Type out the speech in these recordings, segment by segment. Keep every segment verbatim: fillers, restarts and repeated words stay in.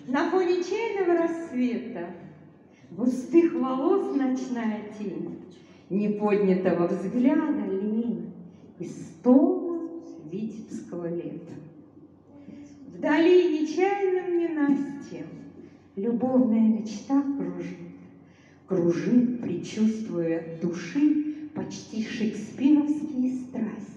На фоне чайного рассвета, густых волос ночная тень, неподнятого взгляда лень, истома витебского лета. Вдали нечаянным ненастьем любовная мечта кружит, кружит, предчувствуя души почти шекспировские страсти.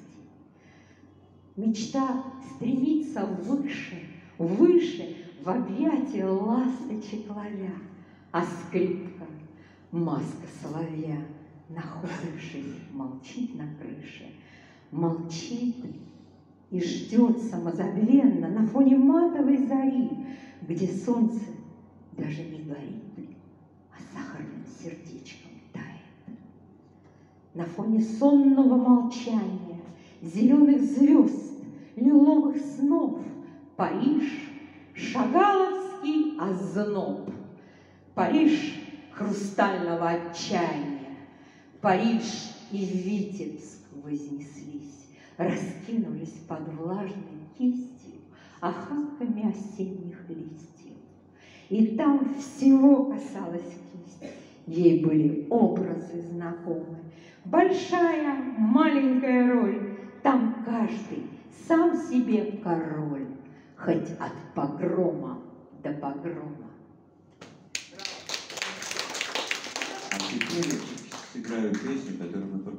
Мечта стремится выше, выше, в объятия ласточек ловя, а скрипка, маска соловья, нахохлившись, молчит на крыше, молчит и ждет самозабвенно на фоне матовой зари, где солнце даже не горит, а сахарным сердечком тает. На фоне сонного молчания, зеленых звезд, лиловых снов Париж, шагаловский озноб, Париж хрустального отчаяния, Париж и Витебск вознеслись, раскинулись под влажной кистью охапками осенних листьев. И там всего касалась кисть, ей были образы знакомы. Большая, маленькая роль, там каждый сам себе король, хоть от погрома до погрома. А теперь сыграю песню, которую мы